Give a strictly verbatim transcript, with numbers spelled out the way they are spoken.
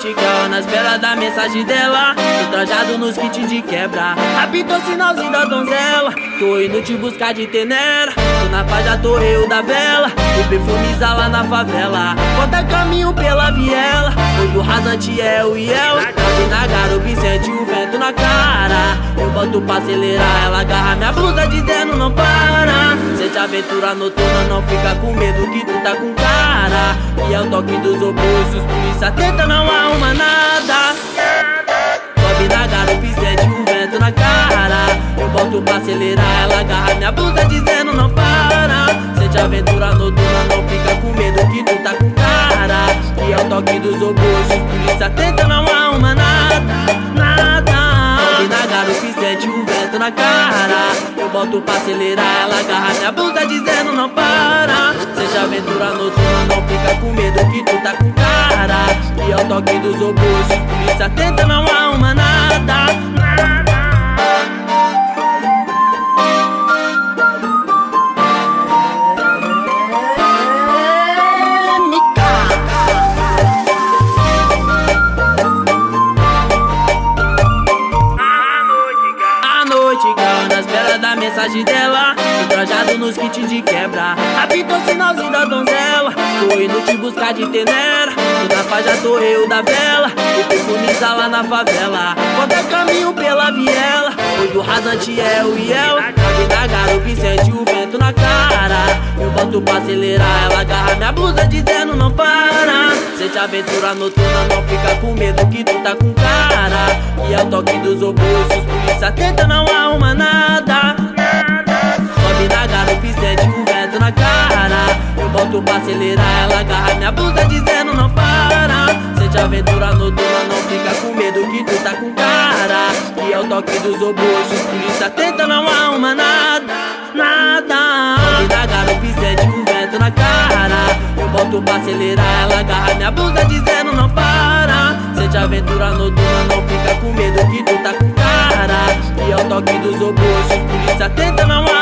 noite, cal, na espera da mensagem dela. Tô trajado nos kits de quebra, apitou sinalzinho da donzela. Tô indo te buscar de tenera, tô na paz, já tô eu da vela. O perfume lá na favela, conta caminho pela viela. Hoje o rasante é o Iel, sabe na garupa, sente o vento na cara. Eu boto pra acelerar, ela agarra minha blusa dizendo não para. Sente aventura noturna, não fica com medo que tu tá com cara. E é o toque dos obôs, se os polícia tenta não arruma nada. Sobe na garupa e sente o vento na cara. Eu boto pra acelerar, ela agarra minha blusa dizendo não para. Sente aventura noturna, não fica com medo que tu tá com cara. E é o toque dos obôs, se os polícia tenta não arruma nada, nada. Sobe na garupa e sente o vento na cara. Eu boto pra acelerar, ela agarra minha blusa dizendo não para. Seja aventura noturna, não fica com medo que tu tá com cara. E é o toque dos obôs, se os polícia tenta não arruma nada, nada. Na espera da mensagem dela, tô trajado nos kits de quebra, apitou sinalzinho da donzela. Tô indo te buscar de tenera, tô na paz, já tô eu da vela. O perfume lá na favela, conta caminho pela viela. Hoje o rasante é o Iel, sabe na garupa e sente o vento na cara. Eu boto pra acelerar, ela agarra minha blusa dizendo não para. Sente aventura noturna, não fica com medo que tu tá com cara. E é o toque dos obôs, se os polícia tenta não arruma nada. Sobe na garupa e sente o vento na cara. Eu boto pra acelerar, ela agarra minha blusa dizendo não para. Sente aventura noturna, não fica com medo que tu tá com cara. E é o toque dos obôs, se os polícia tenta não arruma nada, nada. Sobe na garupa e sente o vento na cara. Eu boto pra acelerar, ela agarra minha blusa dizendo não para. Sente aventura noturna, não fica com medo que tu tá com cara. E é o toque dos obôs, se os polícia tenta não